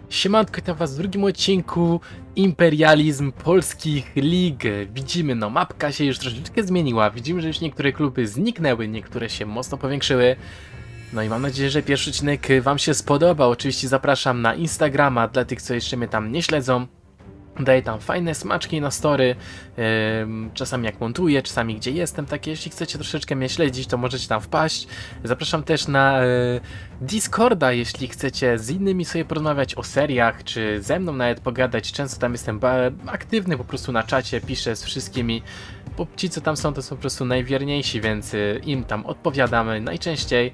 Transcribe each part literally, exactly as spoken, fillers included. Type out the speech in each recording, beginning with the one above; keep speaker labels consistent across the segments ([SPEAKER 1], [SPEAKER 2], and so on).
[SPEAKER 1] Siemanko, witam was w drugim odcinku Imperializm Polskich Lig. Widzimy, no mapka się już troszeczkę zmieniła, widzimy, że już niektóre kluby zniknęły, niektóre się mocno powiększyły. No i mam nadzieję, że pierwszy odcinek wam się spodobał. Oczywiście zapraszam na Instagrama dla tych, co jeszcze mnie tam nie śledzą. Daję tam fajne smaczki na story, yy, czasami jak montuję, czasami gdzie jestem, takie jeśli chcecie troszeczkę mnie śledzić, to możecie tam wpaść. Zapraszam też na yy, Discorda, jeśli chcecie z innymi sobie porozmawiać o seriach, czy ze mną nawet pogadać. Często tam jestem aktywny po prostu na czacie, piszę z wszystkimi, bo ci co tam są to są po prostu najwierniejsi, więc yy, im tam odpowiadamy najczęściej.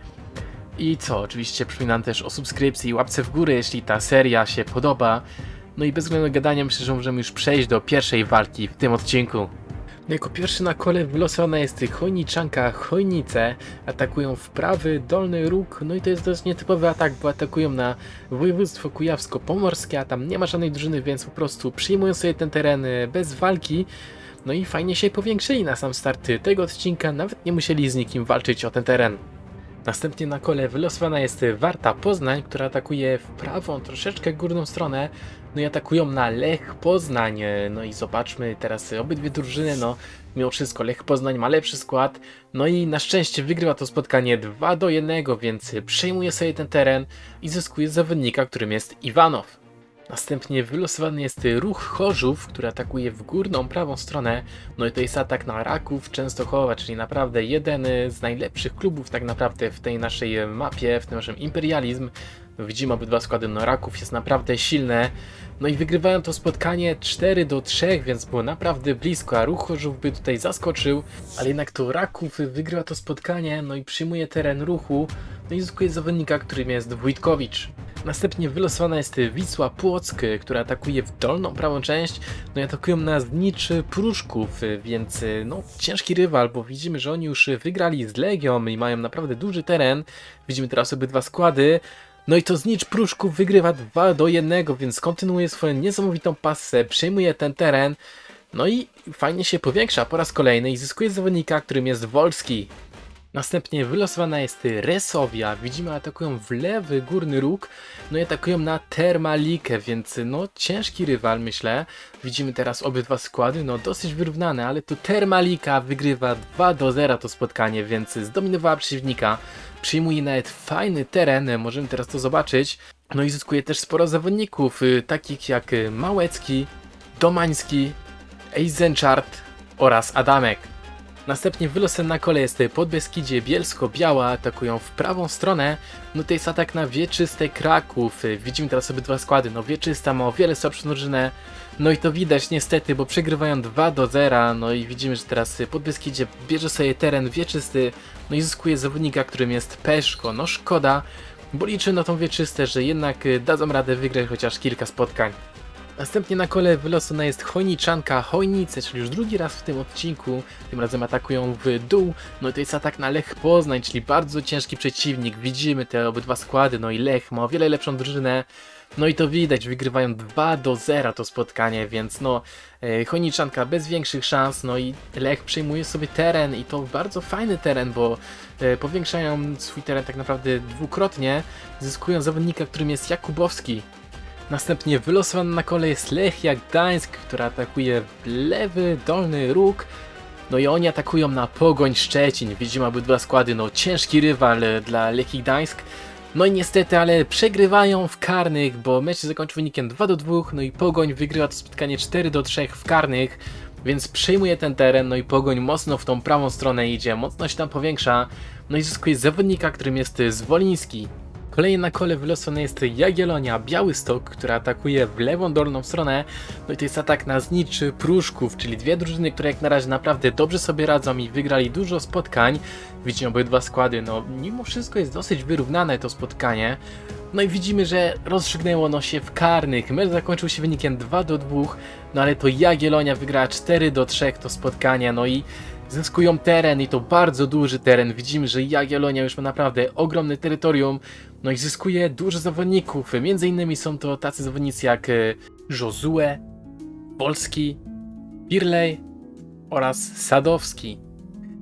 [SPEAKER 1] I co, oczywiście przypominam też o subskrypcji i łapce w górę, jeśli ta seria się podoba. No i bez względu na gadanie myślę, że możemy już przejść do pierwszej walki w tym odcinku. No jako pierwszy na kole wylosowana jest Chojniczanka. Chojnice atakują w prawy dolny róg, no i to jest dość nietypowy atak, bo atakują na województwo kujawsko-pomorskie, a tam nie ma żadnej drużyny, więc po prostu przyjmują sobie ten teren bez walki. No i fajnie się powiększyli na sam start tego odcinka, nawet nie musieli z nikim walczyć o ten teren. Następnie na kole wylosowana jest Warta Poznań, która atakuje w prawą, troszeczkę górną stronę. No i atakują na Lech Poznań. No i zobaczmy teraz obydwie drużyny, no mimo wszystko Lech Poznań ma lepszy skład. No i na szczęście wygrywa to spotkanie dwa do jednego, więc przejmuje sobie ten teren i zyskuje zawodnika, którym jest Iwanow. Następnie wylosowany jest Ruch Chorzów, który atakuje w górną prawą stronę. No i to jest atak na Raków Częstochowa, czyli naprawdę jeden z najlepszych klubów tak naprawdę w tej naszej mapie, w tym naszym Imperializm. Widzimy obydwa składy, no Raków jest naprawdę silne. No i wygrywają to spotkanie cztery do trzech, więc było naprawdę blisko, a Ruch Chorzów by tutaj zaskoczył. Ale jednak to Raków wygrywa to spotkanie, no i przyjmuje teren Ruchu. No i zyskuje zawodnika, którym jest Wójtkowicz. Następnie wylosowana jest Wisła Płock, która atakuje w dolną prawą część. No i atakują na Zniczy Pruszków, więc no ciężki rywal, bo widzimy, że oni już wygrali z Legią i mają naprawdę duży teren. Widzimy teraz obydwa składy. No i to Znicz Pruszków wygrywa dwa do jednego, więc kontynuuje swoją niesamowitą pasę, przejmuje ten teren. No i fajnie się powiększa po raz kolejny i zyskuje zawodnika, którym jest Wolski. Następnie wylosowana jest Resowia. Widzimy, atakują w lewy górny róg. No i atakują na Termalikę, więc no ciężki rywal, myślę. Widzimy teraz obydwa składy, no dosyć wyrównane, ale to Termalika wygrywa dwa do zera to spotkanie, więc zdominowała przeciwnika. Przyjmuje nawet fajny teren, możemy teraz to zobaczyć. No i zyskuje też sporo zawodników, takich jak Małecki, Domański, Eisenchart oraz Adamek. Następnie wylosem na kole jest Podbeskidzie Bielsko-Biała, atakują w prawą stronę. No to jest atak na Wieczyste Kraków. Widzimy teraz obydwa składy, no Wieczysta ma o wiele słabszą drużynę. No i to widać niestety, bo przegrywają dwa do zera. No i widzimy, że teraz Podbeskidzie bierze sobie teren Wieczysty. No i zyskuje zawodnika, którym jest Peszko. No szkoda, bo liczę na tą Wieczystę, że jednak dadzą radę wygrać chociaż kilka spotkań. Następnie na kole wylosowana jest Chojniczanka Chojnice, czyli już drugi raz w tym odcinku. Tym razem atakują w dół. No i to jest atak na Lech Poznań, czyli bardzo ciężki przeciwnik. Widzimy te obydwa składy, no i Lech ma o wiele lepszą drużynę. No i to widać, wygrywają dwa do zera to spotkanie, więc no e, Chojniczanka bez większych szans. No i Lech przejmuje sobie teren i to bardzo fajny teren, bo e, powiększają swój teren tak naprawdę dwukrotnie. Zyskują zawodnika, którym jest Jakubowski. Następnie wylosowany na kole jest Lechia Gdańsk, która atakuje w lewy dolny róg. No i oni atakują na Pogoń Szczecin. Widzimy obydwa składy, no ciężki rywal dla Lechii Gdańsk. No i niestety, ale przegrywają w karnych, bo mecz się zakończył wynikiem dwa do dwóch. No i Pogoń wygrywa to spotkanie cztery do trzech w karnych, więc przejmuje ten teren. No i Pogoń mocno w tą prawą stronę idzie, mocno się tam powiększa. No i zyskuje zawodnika, którym jest Zwoliński. Kolejnie na kole wylosowany jest Jagiellonia Białystok, która atakuje w lewą dolną stronę. No i to jest atak na Zniczy Pruszków, czyli dwie drużyny, które jak na razie naprawdę dobrze sobie radzą i wygrali dużo spotkań. Widzimy obydwa składy, no mimo wszystko jest dosyć wyrównane to spotkanie. No i widzimy, że rozstrzygnęło ono się w karnych. Mecz zakończył się wynikiem dwa do dwóch, no ale to Jagiellonia wygrała cztery do trzech to spotkanie, no i zyskują teren i to bardzo duży teren. Widzimy, że Jagiellonia już ma naprawdę ogromne terytorium. No i zyskuje dużo zawodników. Między innymi są to tacy zawodnicy jak Josue, Wolski, Pirlej oraz Sadowski.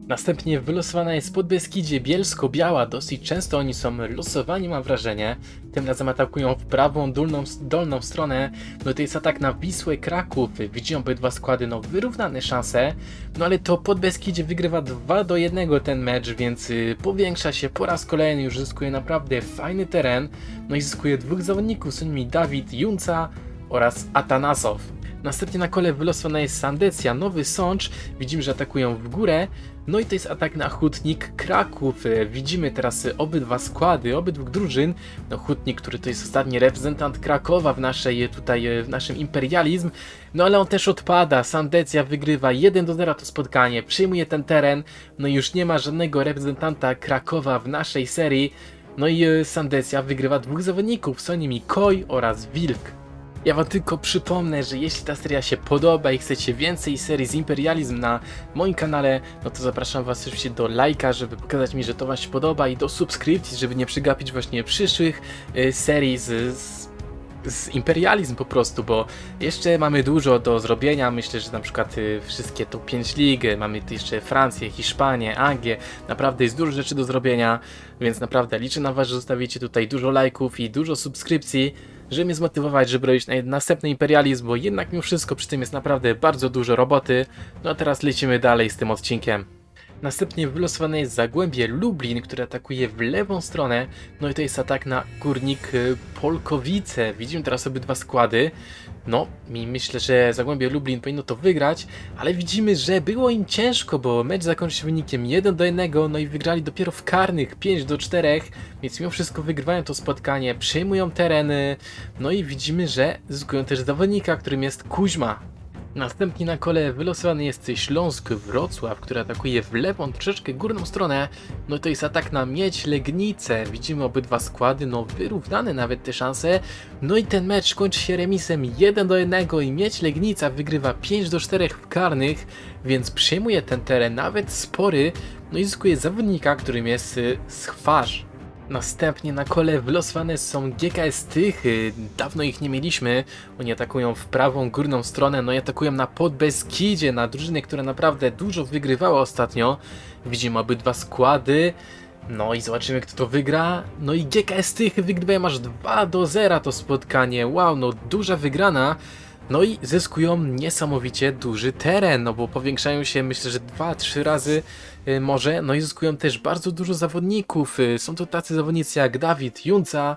[SPEAKER 1] Następnie wylosowana jest Podbeskidzie Bielsko-Biała, dosyć często oni są losowani, mam wrażenie. Tym razem atakują w prawą, dolną, dolną stronę, no to jest atak na Wisłę Kraków, widzimy obydwa składy, no wyrównane szanse, no ale to Podbeskidzie wygrywa dwa do jednego ten mecz, więc y, powiększa się po raz kolejny, już zyskuje naprawdę fajny teren, no i zyskuje dwóch zawodników, są nimi Dawid Junca oraz Atanasow. Następnie na kole wylosowana jest Sandecja, Nowy Sącz, widzimy, że atakują w górę, no i to jest atak na Hutnik Kraków, widzimy teraz obydwa składy, obydwu drużyn, no Hutnik, który to jest ostatni reprezentant Krakowa w naszej, tutaj w naszym imperializm, no ale on też odpada, Sandecja wygrywa jeden do zera to spotkanie, przyjmuje ten teren, no i już nie ma żadnego reprezentanta Krakowa w naszej serii, no i Sandecja wygrywa dwóch zawodników, są nimi Koi oraz Wilk. Ja wam tylko przypomnę, że jeśli ta seria się podoba i chcecie więcej serii z Imperializm na moim kanale, no to zapraszam was oczywiście do lajka, żeby pokazać mi, że to wam się podoba, i do subskrypcji, żeby nie przegapić właśnie przyszłych y, serii z, z, z Imperializm po prostu, bo jeszcze mamy dużo do zrobienia. Myślę, że na przykład y, wszystkie top pięć lig, mamy tu jeszcze Francję, Hiszpanię, Anglię, naprawdę jest dużo rzeczy do zrobienia, więc naprawdę liczę na was, że zostawicie tutaj dużo lajków i dużo subskrypcji, żeby mnie zmotywować, żeby robić następny imperializm, bo jednak mimo wszystko przy tym jest naprawdę bardzo dużo roboty. No a teraz lecimy dalej z tym odcinkiem. Następnie wylosowane jest Zagłębie Lublin, które atakuje w lewą stronę, no i to jest atak na Górnik Polkowice. Widzimy teraz obydwa składy. No i myślę, że Zagłębie Lublin powinno to wygrać, ale widzimy, że było im ciężko, bo mecz zakończył się wynikiem jeden do jednego, no i wygrali dopiero w karnych pięć do czterech, więc mimo wszystko wygrywają to spotkanie, przejmują tereny, no i widzimy, że zyskują też zawodnika, którym jest Kuźma. Następnie na kole wylosowany jest Śląsk Wrocław, który atakuje w lewą, troszeczkę górną stronę. No to jest atak na Miedź Legnicę. Widzimy obydwa składy, no wyrównane nawet te szanse. No i ten mecz kończy się remisem jeden do jednego i Miedź Legnica wygrywa pięć do czterech w karnych, więc przejmuje ten teren nawet spory. No i zyskuje zawodnika, którym jest Schwarz. Następnie na kole wylosowane są G K S Tychy, dawno ich nie mieliśmy, oni atakują w prawą górną stronę, no i atakują na Podbeskidzie, na drużynę, która naprawdę dużo wygrywała ostatnio. Widzimy obydwa składy, no i zobaczymy, kto to wygra. No i G K S Tychy wygrywają aż dwa do zera to spotkanie, wow, no duża wygrana. No i zyskują niesamowicie duży teren, no bo powiększają się, myślę, że dwa trzy razy y, może, no i zyskują też bardzo dużo zawodników. Y, są to tacy zawodnicy jak Dawid Junca,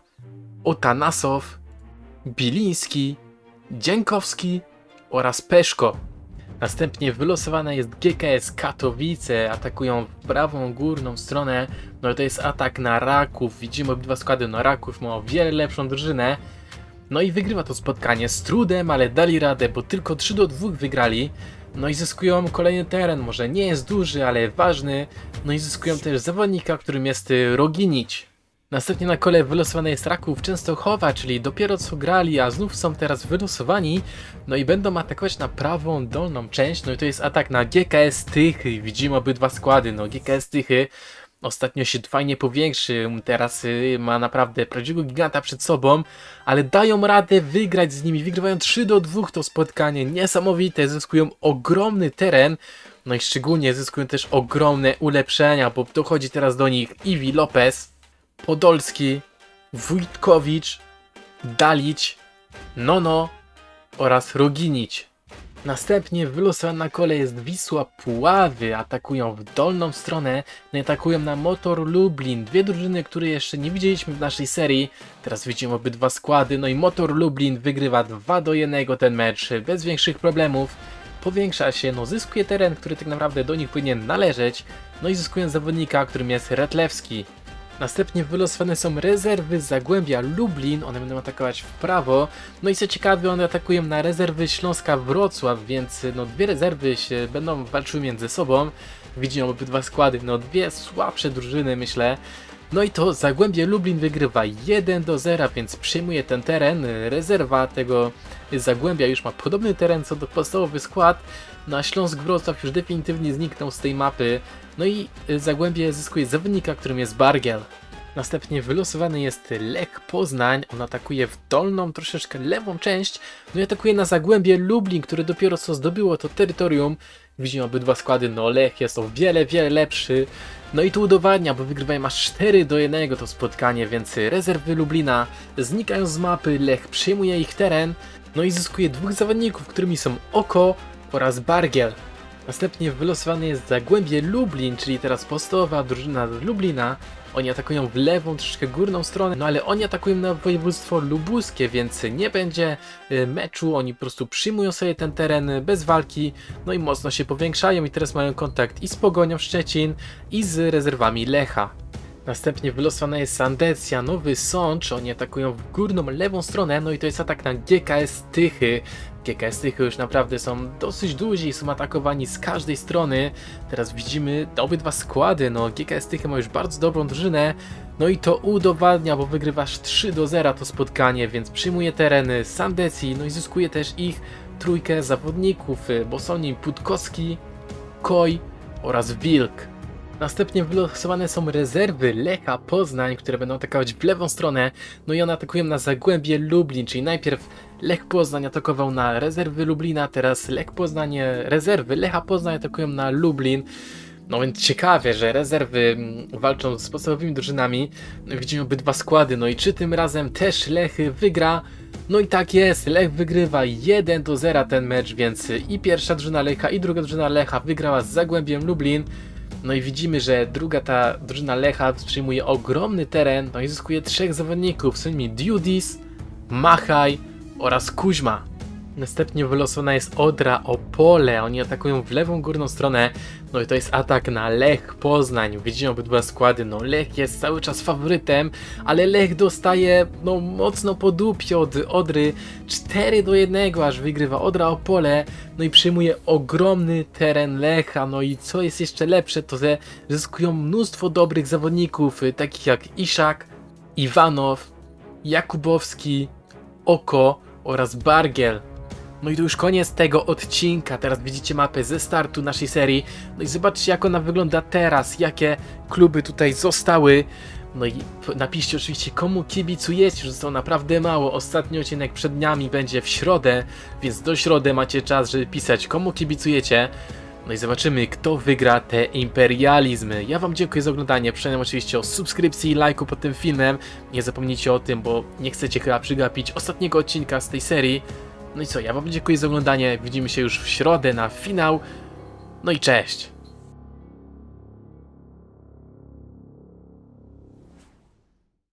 [SPEAKER 1] Otanasow, Biliński, Dzienkowski oraz Peszko. Następnie wylosowana jest G K S Katowice, atakują w prawą górną stronę, no i to jest atak na Raków. Widzimy obydwa składy, no Raków ma o wiele lepszą drużynę. No i wygrywa to spotkanie z trudem, ale dali radę, bo tylko trzy do dwóch wygrali. No i zyskują kolejny teren, może nie jest duży, ale ważny. No i zyskują też zawodnika, którym jest Roginić. Następnie na kole wylosowany jest Raków Częstochowa, czyli dopiero co grali, a znów są teraz wylosowani. No i będą atakować na prawą dolną część, no i to jest atak na G K S Tychy. Widzimy obydwa składy, no G K S Tychy ostatnio się fajnie powiększył, teraz y, ma naprawdę prawdziwego giganta przed sobą, ale dają radę wygrać z nimi, wygrywają trzy do dwóch to spotkanie, niesamowite, zyskują ogromny teren, no i szczególnie zyskują też ogromne ulepszenia, bo dochodzi teraz do nich Iwi Lopez, Podolski, Wójtkowicz, Dalić, Nono oraz Roginić. Następnie wylosowana na kole jest Wisła Puławy, atakują w dolną stronę, no i atakują na Motor Lublin, dwie drużyny, które jeszcze nie widzieliśmy w naszej serii. Teraz widzimy obydwa składy, no i Motor Lublin wygrywa dwa do jednego ten mecz bez większych problemów. Powiększa się, no zyskuje teren, który tak naprawdę do nich powinien należeć, no i zyskują zawodnika, którym jest Retlewski. Następnie wylosowane są rezerwy Zagłębia Lublin, one będą atakować w prawo, no i co ciekawe, one atakują na rezerwy Śląska Wrocław, więc no dwie rezerwy się będą walczyły między sobą. Widzimy obydwa składy, no dwie słabsze drużyny, myślę. No i to Zagłębie Lublin wygrywa jeden do zera, więc przyjmuje ten teren. Rezerwa tego Zagłębia już ma podobny teren co do podstawowy skład, no a Śląsk Wrocław już definitywnie zniknął z tej mapy. No i Zagłębie zyskuje zawodnika, którym jest Bargiel. Następnie wylosowany jest Lech Poznań, on atakuje w dolną, troszeczkę lewą część, no i atakuje na Zagłębie Lublin, które dopiero co zdobyło to terytorium. Widzimy obydwa składy, no Lech jest o wiele, wiele lepszy. No i tu udowadnia, bo wygrywają aż cztery do jednego to spotkanie, więc rezerwy Lublina znikają z mapy, Lech przyjmuje ich teren, no i zyskuje dwóch zawodników, którymi są Oko oraz Bargiel. Następnie wylosowany jest Zagłębie Lublin, czyli teraz podstawowa drużyna Lublina. Oni atakują w lewą, troszeczkę górną stronę, no ale oni atakują na województwo lubuskie, więc nie będzie meczu, oni po prostu przyjmują sobie ten teren bez walki, no i mocno się powiększają i teraz mają kontakt i z Pogonią Szczecin i z rezerwami Lecha. Następnie wylosowana jest Sandecja, Nowy Sącz, oni atakują w górną lewą stronę, no i to jest atak na G K S Tychy. G K S Tychy już naprawdę są dosyć duzi i są atakowani z każdej strony. Teraz widzimy obydwa składy, no G K S Tychy ma już bardzo dobrą drużynę, no i to udowadnia, bo wygrywasz trzy do zera to spotkanie, więc przyjmuje tereny Sandecji, no i zyskuje też ich trójkę zawodników, bo są nim Putkowski, Koj oraz Wilk. Następnie wylosowane są rezerwy Lecha Poznań, które będą atakować w lewą stronę, no i one atakują na Zagłębie Lublin, czyli najpierw Lech Poznań atakował na rezerwy Lublina, teraz Lech Poznań, rezerwy Lecha Poznań atakują na Lublin. No więc ciekawie, że rezerwy walczą z podstawowymi drużynami, no widzimy obydwa składy, no i czy tym razem też Lech wygra? No i tak jest, Lech wygrywa jeden do zera ten mecz, więc i pierwsza drużyna Lecha i druga drużyna Lecha wygrała z Zagłębiem Lublin. No i widzimy, że druga ta drużyna Lecha przyjmuje ogromny teren, no i zyskuje trzech zawodników, są nimi Dudis, Machaj oraz Kuźma. Następnie wylosowana jest Odra Opole, oni atakują w lewą górną stronę, no i to jest atak na Lech Poznań. Widzimy obydwa składy, no Lech jest cały czas faworytem, ale Lech dostaje no mocno po dupie od Odry, cztery do jednego aż wygrywa Odra Opole, no i przyjmuje ogromny teren Lecha, no i co jest jeszcze lepsze, to że zyskują mnóstwo dobrych zawodników, takich jak Iszak, Iwanow, Jakubowski, Oko oraz Bargiel. No i to już koniec tego odcinka, teraz widzicie mapę ze startu naszej serii, no i zobaczcie jak ona wygląda teraz, jakie kluby tutaj zostały. No i napiszcie oczywiście komu kibicujecie, że zostało naprawdę mało, ostatni odcinek przed dniami będzie w środę, więc do środy macie czas, żeby pisać komu kibicujecie. No i zobaczymy kto wygra te imperializmy. Ja wam dziękuję za oglądanie, przypominam oczywiście o subskrypcji i lajku pod tym filmem. Nie zapomnijcie o tym, bo nie chcecie chyba przegapić ostatniego odcinka z tej serii. No i co, ja wam dziękuję za oglądanie, widzimy się już w środę na finał. No i cześć!